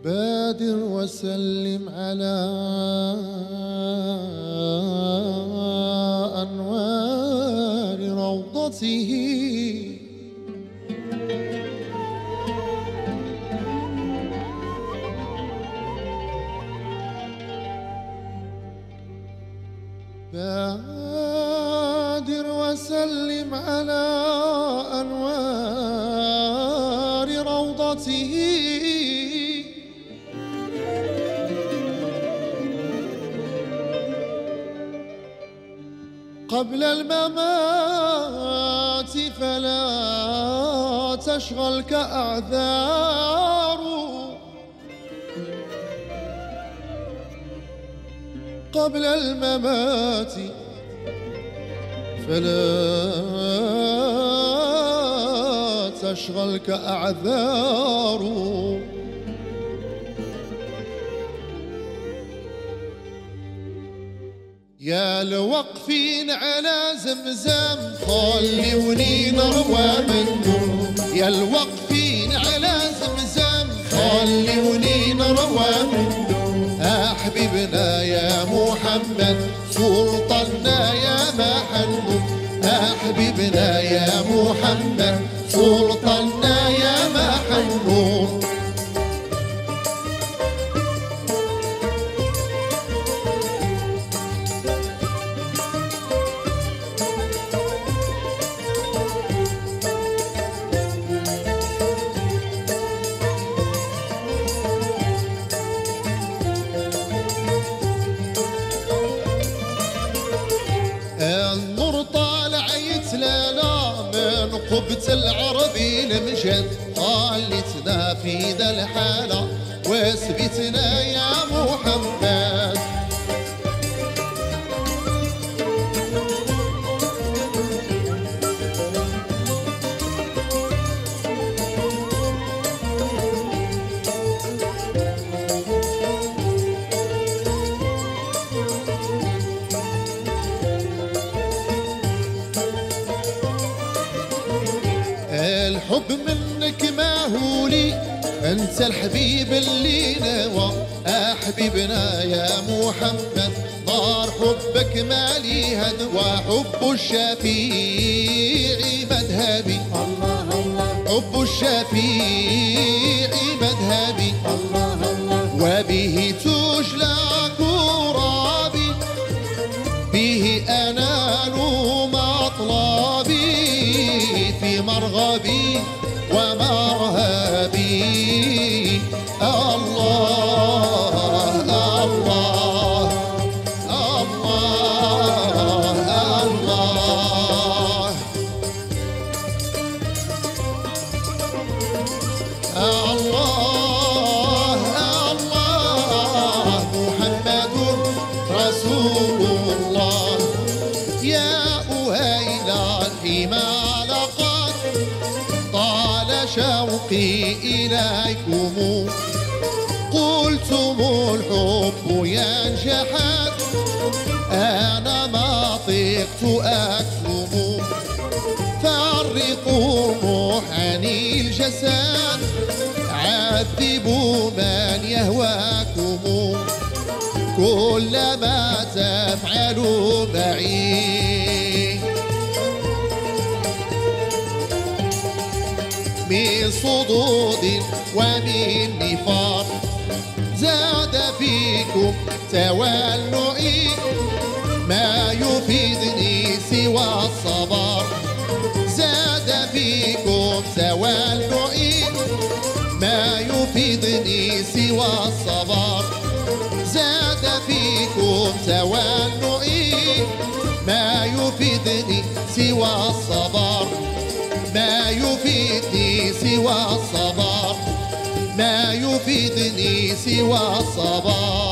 بادر وسلم على أنوار روضته بادر وسلم على أنوار روضته قبل الممات فلا تشغلك أعذار قبل الممات فلا تشغلك أعذار يا الوقفين على زمزم خلوني نروى منه يا الوقفين على زمزم خلوني نروى منه أحببنا يا محمد سلطاننا يا محمد أحببنا يا محمد سلطاننا يا محمد النور طالع يتلالا من قبة العربي المجد خلتنا في ذا الحالة واثبتنا يا محمد الحب منك ماهولي انت الحبيب اللي نوى احببنا يا محمد نار حبك مالي هدوى حب الشفيع مذهبي الله الله حب الشفيع مذهبي الله الله وبه تجلى كرابي به انال مطلبي في مرغبي ومرهبي الله الله الله الله الله الله محمد رسول الله يا أهيل الحمى لقد طال شوقي إليكم قلتم الحب ينجحد أنا ما طقت أكتم فرقوا روح عن الجسد عذبوا من يهواكم كلما تفعلوا معي من صدود ومن نفاق زاد فيكم تولعي ما يفيدني سوى الصبر زاد فيكم تولعي ما يفيدني سوى الصبر زاد فيكم تولعي ما يفيدني سوى الصبر ما يفيدني سوى الصبر ما يفيدني سوى الصبر